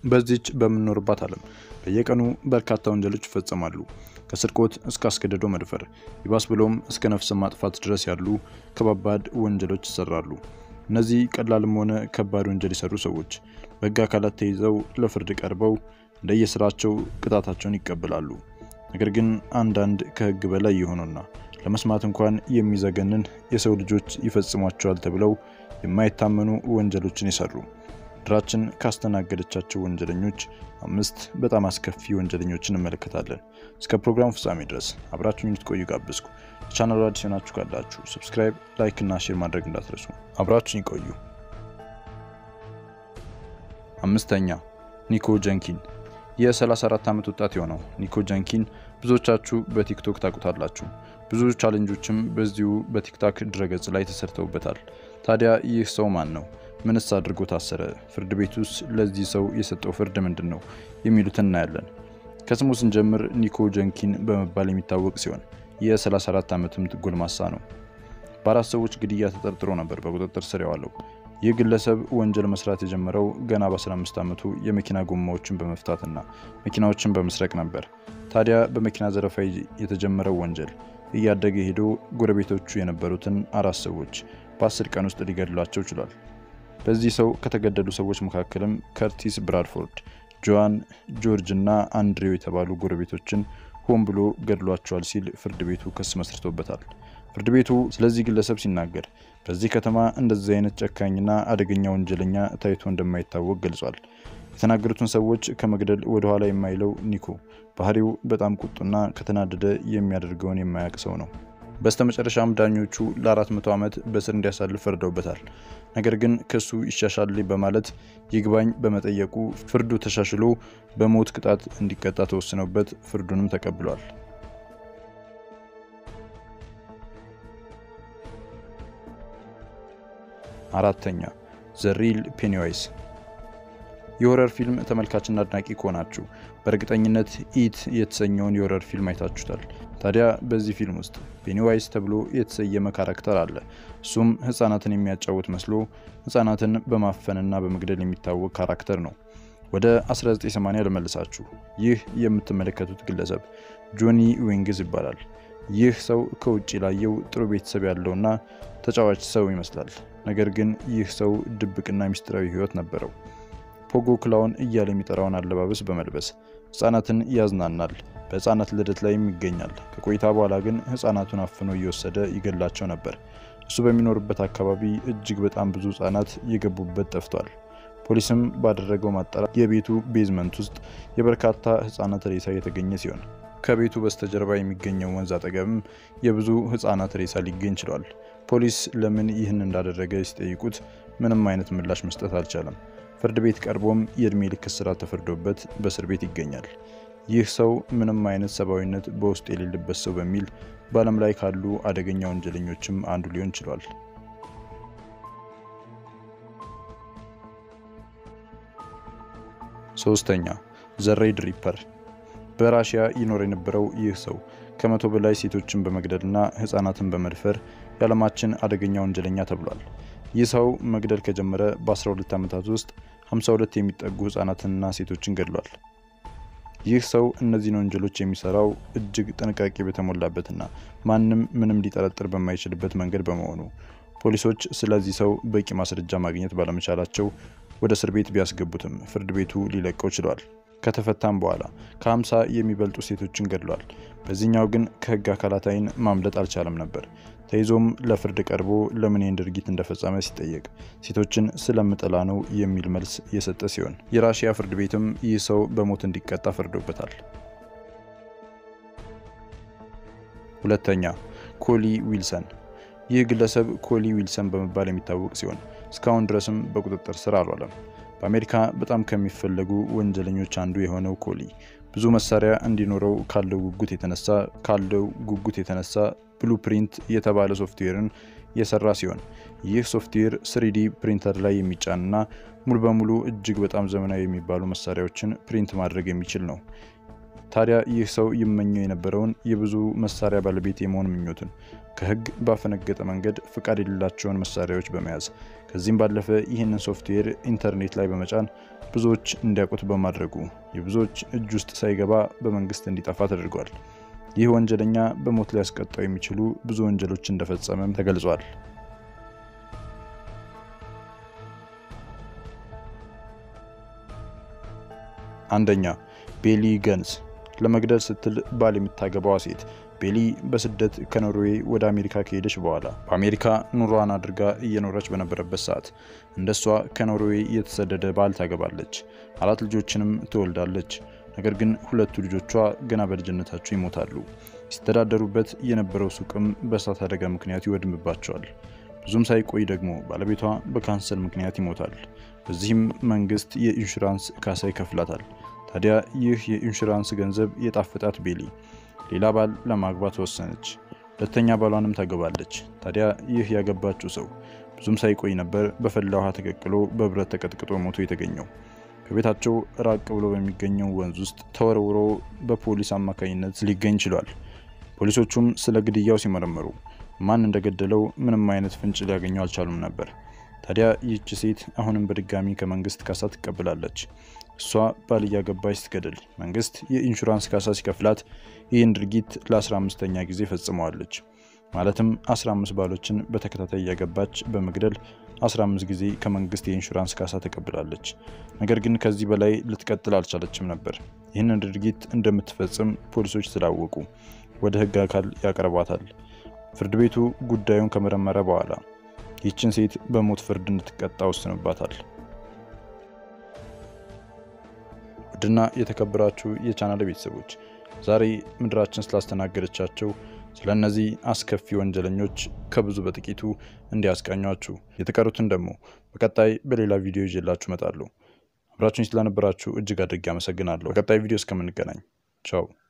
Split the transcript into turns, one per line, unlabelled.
በዚች በመኖርባት ዓለም በየቀኑ በርካታ ወንጀሎች ይፈጸማሉ። ከስርቆት እስከ አስገድዶ መድፈር ይባስ ብሎም እስከ ነፍስ ማጥፋት ድረስ ያሉ ከባባድ ወንጀሎች ይሰራሉ። እነዚህ ቀላልም ሆነ ከባድ ወንጀል የሰሩ ሰዎች በሕግ አካላት ተይዘው ለፍርድ ቀርበው እንደየስራቸው ቅጣታቸውን ይቀበላሉ። ነገር ግን አንዳንድ ከሕግ በላይ የሆኑና ለመስማት እንኳን የሚዘገንን የሰው ልጆች ይፈጽሟቸዋል ተብለው የማይታመኑ ወንጀሎችን ይሰሩ። ድራችን ካስተናገደቻቸው ወንጀለኞች 5 በጣም አስከፊ ወንጀለኞችን እንመለከታለን። እስከ ፕሮግራሙ ፍጻሜ ድረስ አብራችሁን እንድትቆዩ ጋብዝኩ። ቻናሉ አዲስ ሆናችሁ ካላችሁ ሰብስክራይብ፣ ላይክ እና ሼር ማድረግ እንዳትረሱ። አብራችሁን ቆዩ። 5ኛ ኒኮ ጀንኪን። የ34 ዓመት ወጣት የሆነው ኒኮ ጀንኪን ብዙዎቻችሁ በቲክቶክ ታውቁታላችሁ። ብዙ ቻሌንጆችም በዚሁ በቲክቶክ ድረገጽ ላይ ተሰርተውበታል። ታዲያ ይህ ሰው ማን ነው? ምንስ አድርጎ ታሰረ? ፍርድ ቤቱስ ለዚህ ሰው የሰጠው ፍርድ ምንድነው? የሚሉትን እናያለን። ከስሙ ስንጀምር ኒኮ ጀንኪን በመባል የሚታወቅ ሲሆን የ34 ዓመትም ጎልማሳ ነው። በአራት ሰዎች ግድያ ተጠርጥሮ ነበር በቁጥጥር ስር የዋለው። ይህ ግለሰብ ወንጀል መስራት የጀመረው ገና በ15 ዓመቱ የመኪና ጎማዎችን በመፍታትና መኪናዎችን በመስረቅ ነበር። ታዲያ በመኪና ዘረፋ የተጀመረው ወንጀል እያደገ ሄዶ ጎረቤቶቹ የነበሩትን 4 ሰዎች በ10 ቀን ውስጥ ሊገድሏቸው ችሏል። በዚህ ሰው ከተገደሉ ሰዎች መካከልም ከርቲስ ብራድፎርድ፣ ጆዋን፣ ጆርጅ እና አንድሬው የተባሉ ጎረቤቶችን ሆን ብሎ ገድሏቸዋል ሲል ፍርድ ቤቱ ክስ መስርቶበታል። ፍርድ ቤቱ ስለዚህ ግለሰብ ሲናገር በዚህ ከተማ እንደዚህ አይነት ጨካኝና አደገኛ ወንጀለኛ ታይቶ እንደማይታወቅ ገልጿል። የተናገሩትን ሰዎች ከመግደል ወደ ኋላ የማይለው ኒኮ ባህሪው በጣም ቁጡና ከተናደደ የሚያደርገውን የማያውቅ ሰው ነው። በስተመጨረሻም ዳኞቹ ለ400 ዓመት በስር እንዲያሳልፍ ፈርደውበታል። ነገር ግን ክሱ ይሻሻል በማለት ይግባኝ በመጠየቁ ፍርዱ ተሻሽሎ በሞት ቅጣት እንዲቀጣ ተወስኖበት ፍርዱንም ተቀብሏል። 4ኛ ዘ ሪል ፔኒዋይዝ። የሆረር ፊልም ተመልካችና አድናቂ ከሆናችሁ በእርግጠኝነት ኢት የተሰኘውን የሆረር ፊልም አይታችሁታል። ታዲያ በዚህ ፊልም ውስጥ ፔኒዋይዝ ተብሎ የተሰየመ ካራክተር አለ። እሱም ህፃናትን የሚያጫውት መስሎ ህፃናትን በማፈንና በመግደል የሚታወቅ ካራክተር ነው። ወደ 1980 ልመልሳችሁ። ይህ የምትመለከቱት ግለሰብ ጆኒ ዊንግዝ ይባላል። ይህ ሰው ከውጭ ላየው ጥሩ ቤተሰብ ያለውና ተጫዋች ሰው ይመስላል። ነገር ግን ይህ ሰው ድብቅና ሚስጥራዊ ህይወት ነበረው። ፖጎ ክላውን እያለ የሚጠራውን አለባበስ በመልበስ ህፃናትን ያዝናናል። በህፃናት ልደት ላይም ይገኛል። ከቆይታ በኋላ ግን ህፃናቱን አፍኖ እየወሰደ ይገላቸው ነበር። እሱ በሚኖርበት አካባቢ እጅግ በጣም ብዙ ህፃናት የገቡበት ጠፍቷል። ፖሊስም ባደረገው ማጣራት የቤቱ ቤዝመንት ውስጥ የበርካታ ህፃናት ሬሳ የተገኘ ሲሆን ከቤቱ በስተጀርባ የሚገኘው ወንዝ አጠገብም የብዙ ህፃናት ሬሳ ሊገኝ ችሏል። ፖሊስ ለምን ይህን እንዳደረገ ሲጠይቁት ምንም አይነት ምላሽ መስጠት አልቻለም። ፍርድ ቤት ቀርቦም የእድሜ ልክ እስራት ተፈርዶበት በእስር ቤት ይገኛል። ይህ ሰው ምንም አይነት ሰብአዊነት በውስጡ የሌለበት ሰው በሚል በዓለም ላይ ካሉ አደገኛ ወንጀለኞችም አንዱ ሊሆን ችሏል። 3ኛ ዘ ሬድ ሪፐር። በራሺያ ይኖር የነበረው ይህ ሰው ከ100 በላይ ሴቶችን በመግደልና ህፃናትን በመድፈር የዓለማችን አደገኛ ወንጀለኛ ተብሏል። ይህ ሰው መግደል ከጀመረ በ12 ዓመታት ውስጥ 52 የሚጠጉ ህፃናትንና ሴቶችን ገድሏል። ይህ ሰው እነዚህን ወንጀሎች የሚሰራው እጅግ ጥንቃቄ በተሞላበትና ማንም ምንም ሊጠረጥር በማይችልበት መንገድ በመሆኑ ፖሊሶች ስለዚህ ሰው በቂ ማስረጃ ማግኘት ባለመቻላቸው ወደ እስር ቤት ቢያስገቡትም ፍርድ ቤቱ ሊለቀው ችሏል። ከተፈታም በኋላ ከ50 የሚበልጡ ሴቶችን ገድሏል። በዚህኛው ግን ከህግ አካላት አይን ማምለጥ አልቻለም ነበር። ተይዞም ለፍርድ ቀርቦ ለምን ይህን ድርጊት እንደፈጸመ ሲጠየቅ ሴቶችን ስለምጠላ ነው የሚል መልስ የሰጠ ሲሆን የራሺያ ፍርድ ቤትም ይህ ሰው በሞት እንዲቀጣ ፈርዶበታል። 2ኛ ኮሊ ዊልሰን። ይህ ግለሰብ ኮሊ ዊልሰን በመባል የሚታወቅ ሲሆን እስካሁን ድረስም በቁጥጥር ስር አልዋለም። በአሜሪካ በጣም ከሚፈለጉ ወንጀለኞች አንዱ የሆነው ኮሊ ብዙ መሳሪያ እንዲኖረው ካለው ጉጉት የተነሳ ብሉፕሪንት የተባለ ሶፍትዌርን የሰራ ሲሆን ይህ ሶፍትዌር 3D ፕሪንተር ላይ የሚጫንና ሙሉ በሙሉ እጅግ በጣም ዘመናዊ የሚባሉ መሳሪያዎችን ፕሪንት ማድረግ የሚችል ነው። ታዲያ ይህ ሰው ይመኘው የነበረውን የብዙ መሳሪያ ባለቤት የመሆን ምኞቱን ከህግ ባፈነገጠ መንገድ ፍቃድ የሌላቸውን መሳሪያዎች በመያዝ ከዚህም ባለፈ ይህንን ሶፍትዌር ኢንተርኔት ላይ በመጫን ብዙዎች እንዲያውቁት በማድረጉ የብዙዎች እጅ ውስጥ ሳይገባ በመንግስት እንዲጠፋ ተደርጓል። ይህ ወንጀለኛ በሞት ሊያስቀጣው የሚችሉ ብዙ ወንጀሎች እንደፈጸመም ተገልጿል። አንደኛ ቤሊ ገንስ ለመግደል ስትል ባል የምታገባዋ ሴት ቤሊ በስደት ከኖርዌይ ወደ አሜሪካ ከሄደች በኋላ በአሜሪካ ኑሯን አድርጋ እየኖረች በነበረበት ሰዓት እንደሷ ከኖርዌይ የተሰደደ ባል ታገባለች። 4 ልጆችንም ትወልዳለች። ነገር ግን 2 ልጆቿ ገና በልጅነታቸው ይሞታሉ። ሲተዳደሩበት የነበረው ሱቅም በእሳት አደጋ ምክንያት ይወድምባቸዋል። ብዙም ሳይቆይ ደግሞ ባለቤቷ በካንሰር ምክንያት ይሞታል። በዚህም መንግስት የኢንሹራንስ ካሳ ይከፍላታል። ታዲያ ይህ የኢንሹራንስ ገንዘብ የጣፈጣት ቤሊ ሌላ ባል ለማግባት ወሰነች። ሁለተኛ ባሏንም ታገባለች። ታዲያ ይህ ያገባችው ሰው ብዙም ሳይቆይ ነበር በፈላ ውሃ ተቀቅሎ በብረት ተቀጥቅጦ ሞቶ የተገኘው። ከቤታቸው ራቅ ብሎ በሚገኘው ወንዝ ውስጥ ተወርውሮ በፖሊስ አማካኝነት ሊገኝ ችሏል። ፖሊሶቹም ስለ ግድያው ሲመረመሩ ማን እንደገደለው ምንም አይነት ፍንጭ ሊያገኙ አልቻሉም ነበር። ታዲያ ይህች ሴት አሁንም በድጋሚ ከመንግስት ካሳ ትቀበላለች። እሷ ባል ያገባች ስትገድል መንግስት የኢንሹራንስ ካሳ ሲከፍላት ይህን ድርጊት ለ15ኛ ጊዜ ፈጽመዋለች። ማለትም 15 ባሎችን በተከታታይ ያገባች በመግደል 15 ጊዜ ከመንግስት የኢንሹራንስ ካሳ ተቀብላለች። ነገር ግን ከዚህ በላይ ልትቀጥል አልቻለችም ነበር። ይህንን ድርጊት እንደምትፈጽም ፖሊሶች ስላወቁ ወደ ህግ አካል ያቀርቧታል። ፍርድ ቤቱ ጉዳዩን ከመረመረ በኋላ ይህችን ሴት በሞት ፍርድ እንድትቀጣ ወስኖባታል። ውድና የተከበራችሁ የቻናል ቤተሰቦች ዛሬ ምድራችን ስላስተናገደቻቸው ስለነዚህ አስከፊ ወንጀለኞች ከብዙ በጥቂቱ እንዲያስቃኟችሁ የተቀሩትን ደግሞ በቀጣይ በሌላ ቪዲዮ ይዤላችሁ እመጣለሁ። አብራችሁኝ ስለነበራችሁ እጅግ አድርጌ አመሰግናለሁ። በቀጣይ ቪዲዮ እስከምንገናኝ ቻው።